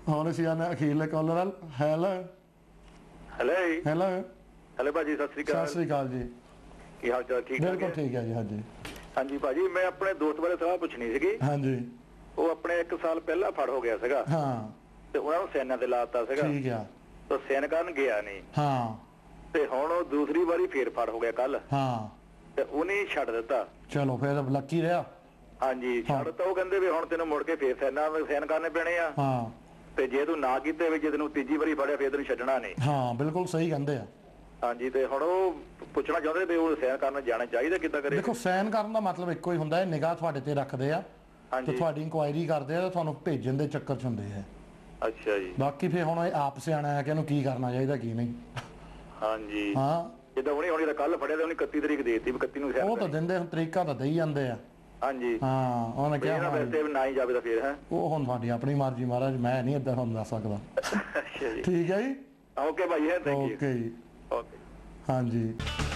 ਹੁਣ ਅਸੀਂ ਆਨੇ ਅਖੀਰਲੇ ਕਾਲਰ ਨਾਲ। ਹੈਲੋ ਹੈਲੋ ਹੈਲੋ ਹੈਲੋ ਭਾਜੀ, ਸਤਿ ਸ੍ਰੀ ਅਕਾਲ। ਸਤਿ ਸ੍ਰੀ ਅਕਾਲ ਜੀ। ਕੀ ਹਾਲ ਚਾਲ? ਠੀਕ ਬਿਲकुल ठीक है जी। हाँ जी हाँ जी ਭਾਜੀ, ਮੈਂ ਆਪਣੇ ਦੋਸਤ ਬਾਰੇ ਸਲਾਹ ਪੁੱਛਣੀ ਸੀਗੀ। हाँ जी ਉਹ ਆਪਣੇ 1 ਸਾਲ ਪਹਿਲਾਂ ਫੜ ਹੋ ਗਿਆ ਸੀਗਾ हाँ ਤੇ ਉਹਨਾਂ ਨੂੰ ਸੈਨਾ ਤੇ ਲਾਤਾ ਸੀਗਾ। ठीक है ਤਾਂ ਸੈਨ ਕਰਨ ਗਿਆ ਨਹੀਂ हाँ ਤੇ ਹੁਣ ਉਹ ਦੂਸਰੀ ਵਾਰੀ ਫੇਰ ਫੜ ਹੋ ਗਿਆ ਕੱਲ हाँ ਤੇ ਉਹਨੇ ਛੱਡ ਦਿੱਤਾ। चलो फिर लक्की रहा। ਹਾਂਜੀ ਛੱਡ ਤਾਂ ਉਹ ਕਹਿੰਦੇ ਵੀ ਹੁਣ ਤੈਨੂੰ ਮੁੜ ਕੇ ਫੇਰ ਸੈਨ ਕਰਨੇ ਪੈਣੇ ਆ हाँ ਤੇ ਜੇ ਤੂੰ ਨਾ ਕੀਤੇ ਵੀ ਜੇ ਤੈਨੂੰ ਤੀਜੀ ਵਾਰੀ ਫੜਿਆ ਫੇਰ ਤੈਨੂੰ ਛੱਡਣਾ ਨਹੀਂ। हाँ बिल्कुल सही कहते हैं। ਹਾਂਜੀ ਤੇ ਹੁਣ ਉਹ ਪੁੱਛਣਾ ਚਾਹੁੰਦੇ ਵੀ ਉਹ ਸੈਨ ਕਰਨ ਜਾਣਾ ਚਾਹੀਦਾ ਕਿੱਦਾਂ ਕਰੇ? देखो सैन करने का मतलब ਇੱਕੋ ਹੀ ਹੁੰਦਾ ਹੈ, ਨਿਗਾਹ ਤੁਹਾਡੇ ਤੇ ਰੱਖਦੇ ਆ ਤੇ ਤੁਹਾਡੀ ਇਨਕੁਆਇਰੀ ਕਰਦੇ ਆ ਤੇ ਤੁਹਾਨੂੰ ਭੇਜਣ ਦੇ ਚੱਕਰ ਚ ਹੁੰਦੇ ਆ। ਅੱਛਾ ਜੀ। ਬਾਕੀ ਫੇਰ ਹੁਣ ਇਹ ਆਪ ਸਿਆਣਾ ਹੈ ਕਿ ਇਹਨੂੰ ਕੀ ਕਰਨਾ ਚਾਹੀਦਾ ਕੀ ਨਹੀਂ। ਹਾਂਜੀ ਹਾਂ ਜਿੱਦਾਂ ਹੁਣੀ ਤਾਂ ਕੱਲ ਫੜਿਆ ਤੇ ਉਹਨੇ 31 ਤਰੀਕ ਦੇ ਦਿੱਤੀ ਵੀ 31 ਨੂੰ ਉਹ ਤਾਂ ਦਿੰਦੇ ਹੁਣ, ਤਰੀਕਾ ਤਾਂ ਦੇਈ ਜਾਂਦੇ ਆ। ਹਾਂਜੀ ਹਾਂ ਉਹਨੇ ਕਿਹਾ ਵੈਸੇ ਨਾ ਹੀ ਜਾਵੇ ਤਾਂ ਫੇਰ ਹੈ ਉਹ ਹੁਣ ਤੁਹਾਡੀ ਆਪਣੀ ਮਰਜ਼ੀ ਮਹਾਰਾਜ, ਮੈਂ ਨਹੀਂ ਏਦਾਂ ਤੁਹਾਨੂੰ ਦੱਸ ਸਕਦਾ। ਅੱਛਾ ਜੀ, ਠੀਕ ਹੈ ਜੀ, ਓਕੇ ਭਾਈ, ਹੈ ਥੈਂਕ ਯੂ। ਓਕੇ ਜੀ, ਓਕੇ ਹਾਂਜੀ।